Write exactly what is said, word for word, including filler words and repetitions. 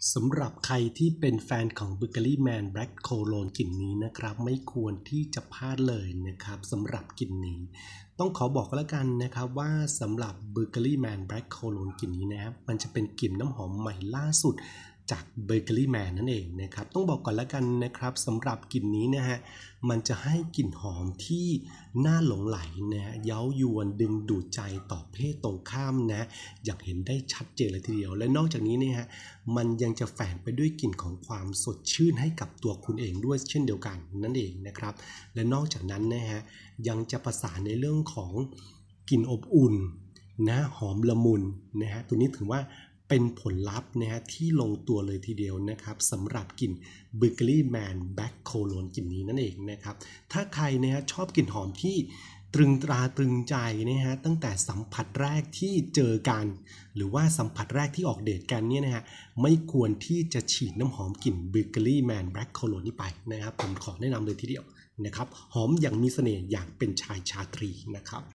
สำหรับใครที่เป็นแฟนของ Bulgari Man Black Cologne กลิ่นนี้นะครับไม่ควรที่จะพลาดเลยนะครับสำหรับกลิ่นนี้ต้องขอบอกแล้วกันนะครับว่าสำหรับ Bulgari Man Black Cologne กลิ่นนี้นะครับมันจะเป็นกลิ่นน้ำหอมใหม่ล่าสุดจาก Bulgari Man นั่นเองนะครับต้องบอกก่อนแล้วกันนะครับสำหรับกลิ่นนี้นะฮะมันจะให้กลิ่นหอมที่น่าหลงไหลนะฮะเย้ายวนดึงดูดใจต่อเพศตรงข้ามนะอยากเห็นได้ชัดเจนเลยทีเดียวและนอกจากนี้เนี่ยฮะมันยังจะแฝงไปด้วยกลิ่นของความสดชื่นให้กับตัวคุณเองด้วยเช่นเดียวกันนั่นเองนะครับและนอกจากนั้นนะฮะยังจะประสานในเรื่องของกลิ่นอบอุ่นนะหอมละมุนนะฮะตัวนี้ถือว่าเป็นผลลัพธ์นะฮะที่ลงตัวเลยทีเดียวนะครับสำหรับกลิ่น Bulgari Man Black Cologne กลิ่นนี้นั่นเองนะครับถ้าใครนะฮะชอบกลิ่นหอมที่ตรึงตราตรึงใจนะฮะตั้งแต่สัมผัสแรกที่เจอกันหรือว่าสัมผัสแรกที่ออกเดทกันเนี่ยนะฮะไม่ควรที่จะฉีดน้ำหอมกลิ่น Bulgari Man Black Cologne นี้ไปนะครับผมขอแนะนำเลยทีเดียวนะครับหอมอย่างมีเสน่ห์อย่างเป็นชายชาตรีนะครับ